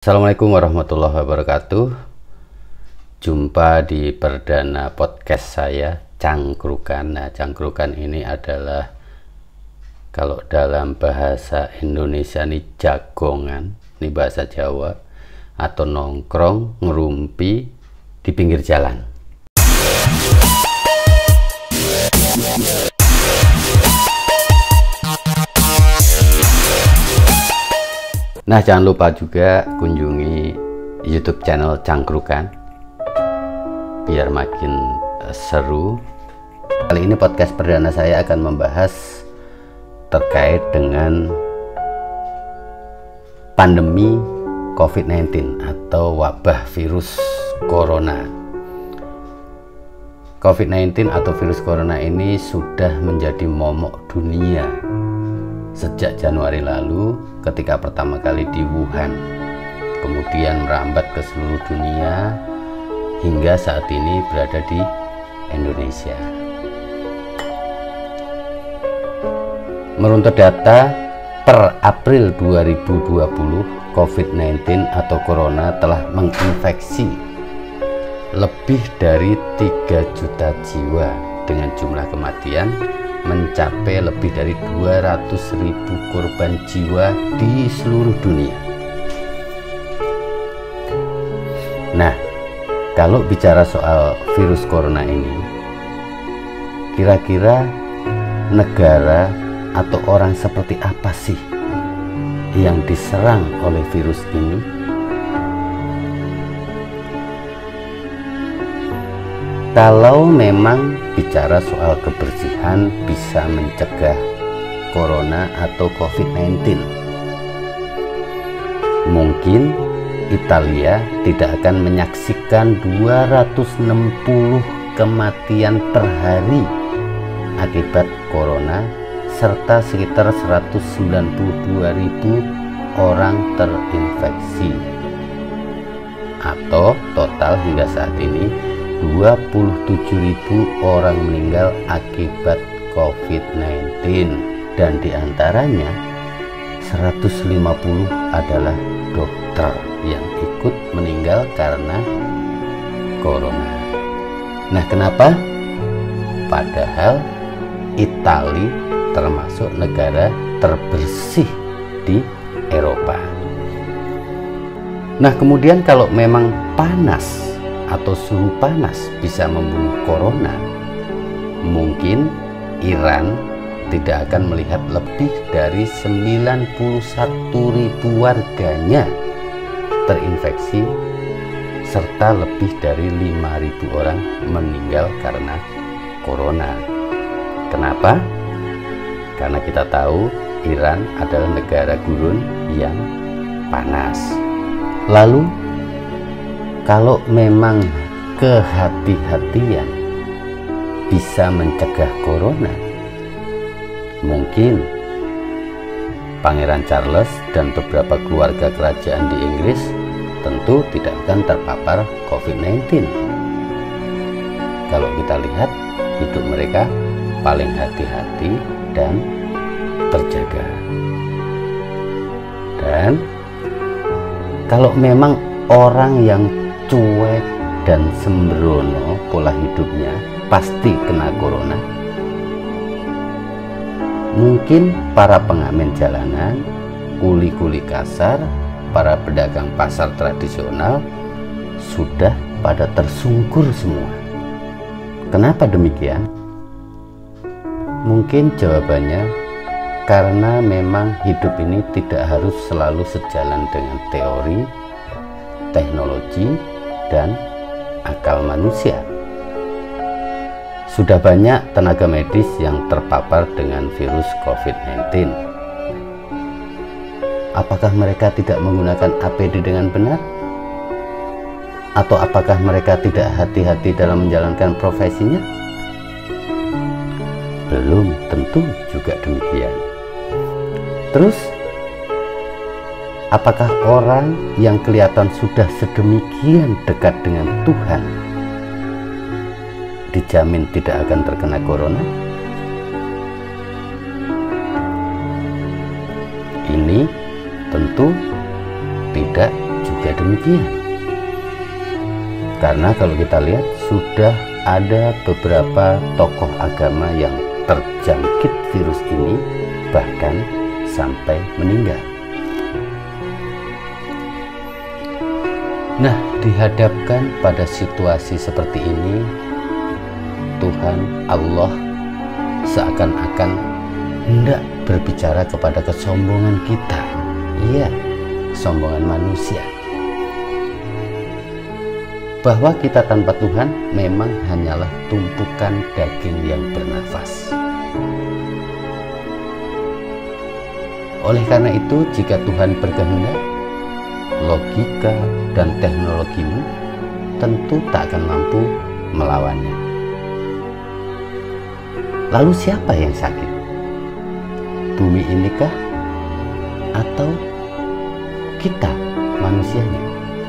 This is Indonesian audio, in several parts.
Assalamualaikum warahmatullahi wabarakatuh. Jumpa di perdana podcast saya, Cangkrukan. Nah, cangkrukan ini adalah, kalau dalam bahasa Indonesia ini jagongan, ini bahasa Jawa, atau nongkrong, ngerumpi di pinggir jalan. Nah, jangan lupa juga kunjungi YouTube channel Cangkrukan biar makin seru. Kali ini podcast perdana saya akan membahas terkait dengan pandemi COVID-19 atau wabah virus corona. COVID-19 atau virus corona ini sudah menjadi momok dunia sejak Januari lalu ketika pertama kali di Wuhan, kemudian merambat ke seluruh dunia hingga saat ini berada di Indonesia. Menurut data per April 2020, COVID-19 atau corona telah menginfeksi lebih dari 3 juta jiwa dengan jumlah kematian mencapai lebih dari 200.000 korban jiwa di seluruh dunia. Nah, kalau bicara soal virus corona ini, kira-kira negara atau orang seperti apa sih yang diserang oleh virus ini? Kalau memang bicara soal kebersihan bisa mencegah corona atau COVID-19, mungkin Italia tidak akan menyaksikan 260 kematian per hari akibat corona serta sekitar 192.000 orang terinfeksi, atau total hingga saat ini 27.000 orang meninggal akibat COVID-19, dan diantaranya 150 adalah dokter yang ikut meninggal karena corona. Nah, kenapa? Padahal Italia termasuk negara terbersih di Eropa. Nah, kemudian kalau memang panas atau suhu panas bisa membunuh corona, mungkin Iran tidak akan melihat lebih dari 91.000 warganya terinfeksi serta lebih dari 5.000 orang meninggal karena corona. Kenapa? Karena kita tahu Iran adalah negara gurun yang panas. Lalu kalau memang kehati-hatian bisa mencegah corona, mungkin Pangeran Charles dan beberapa keluarga kerajaan di Inggris tentu tidak akan terpapar COVID-19. Kalau kita lihat, hidup mereka paling hati-hati dan terjaga. Dan kalau memang orang yang cuek dan sembrono pola hidupnya pasti kena corona, mungkin para pengamen jalanan, kuli-kuli kasar, para pedagang pasar tradisional sudah pada tersungkur semua. Kenapa demikian? Mungkin jawabannya karena memang hidup ini tidak harus selalu sejalan dengan teori, teknologi, dan akal manusia. Sudah banyak tenaga medis yang terpapar dengan virus COVID-19. Apakah mereka tidak menggunakan APD dengan benar? Atau apakah mereka tidak hati-hati dalam menjalankan profesinya? Belum tentu juga demikian. Terus, apakah orang yang kelihatan sudah sedemikian dekat dengan Tuhan dijamin tidak akan terkena corona? Ini tentu tidak juga juga demikian. Karena kalau kita lihat sudah ada beberapa tokoh agama yang terjangkit virus ini bahkan sampai meninggal. Nah, dihadapkan pada situasi seperti ini, Tuhan Allah seakan-akan hendak berbicara kepada kesombongan kita. Iya, kesombongan manusia. Bahwa kita tanpa Tuhan memang hanyalah tumpukan daging yang bernafas. Oleh karena itu, jika Tuhan berkehendak, logika dan teknologimu tentu tak akan mampu melawannya. Lalu siapa yang sakit? Bumi inikah? Atau kita manusianya?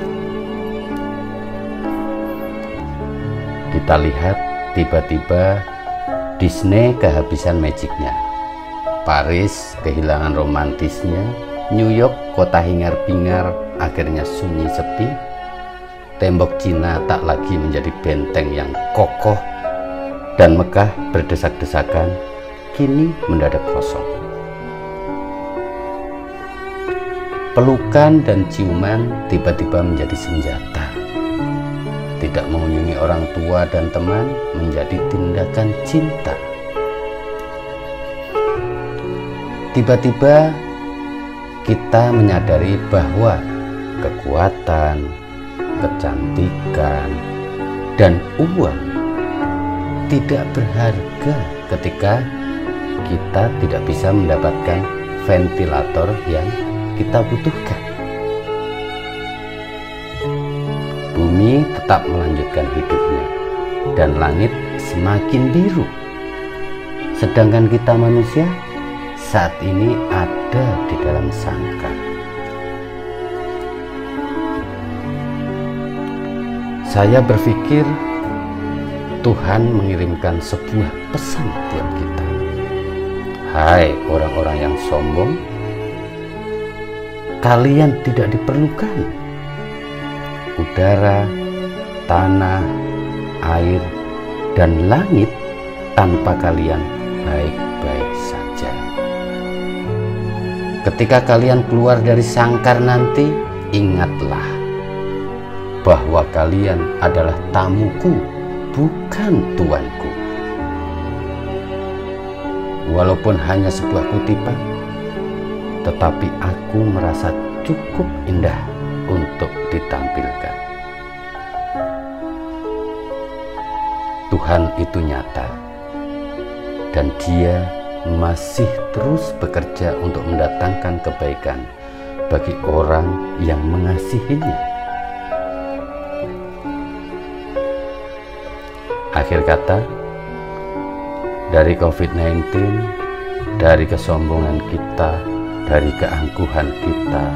Kita lihat tiba-tiba Disney kehabisan magicnya, Paris kehilangan romantisnya, New York kota hingar-bingar akhirnya sunyi sepi, tembok Cina tak lagi menjadi benteng yang kokoh, dan Mekah berdesak-desakan kini mendadak kosong. Pelukan dan ciuman tiba-tiba menjadi senjata. Tidak mengunjungi orang tua dan teman menjadi tindakan cinta. Tiba-tiba kita menyadari bahwa kekuatan, kecantikan, dan uang tidak berharga ketika kita tidak bisa mendapatkan ventilator yang kita butuhkan. Bumi tetap melanjutkan hidupnya dan langit semakin biru. Sedangkan kita manusia saat ini ada di dalam sangkar. Saya berpikir Tuhan mengirimkan sebuah pesan buat kita. Hai orang-orang yang sombong, kalian tidak diperlukan. Udara, tanah, air, dan langit tanpa kalian baik-baik saja. Ketika kalian keluar dari sangkar nanti, ingatlah bahwa kalian adalah tamuku, bukan tuanku. Walaupun hanya sebuah kutipan, tetapi aku merasa cukup indah untuk ditampilkan. Tuhan itu nyata, dan Dia masih terus bekerja untuk mendatangkan kebaikan bagi orang yang mengasihinya. Akhir kata, dari COVID-19, dari kesombongan kita, dari keangkuhan kita,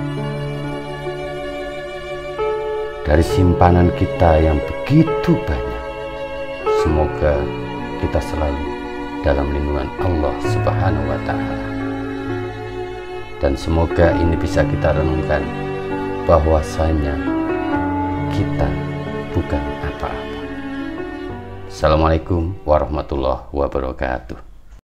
dari simpanan kita yang begitu banyak, semoga kita selalu dalam lindungan Allah Subhanahu wa Ta'ala. Dan semoga ini bisa kita renungkan bahwasanya kita bukan apa-apa. Assalamualaikum warahmatullahi wabarakatuh.